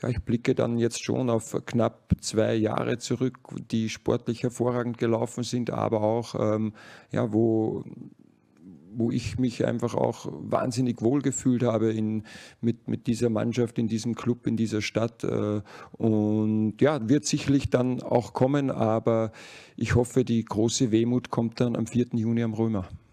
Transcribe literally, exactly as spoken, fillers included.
ja, ich blicke dann jetzt schon auf knapp zwei Jahre zurück, die sportlich hervorragend gelaufen sind, aber auch, ähm, ja, wo wo ich mich einfach auch wahnsinnig wohlgefühlt habe in mit mit dieser Mannschaft, in diesem Club, in dieser Stadt. Äh, und ja, wird sicherlich dann auch kommen, aber ich hoffe, die große Wehmut kommt dann am vierten Juni am Römer.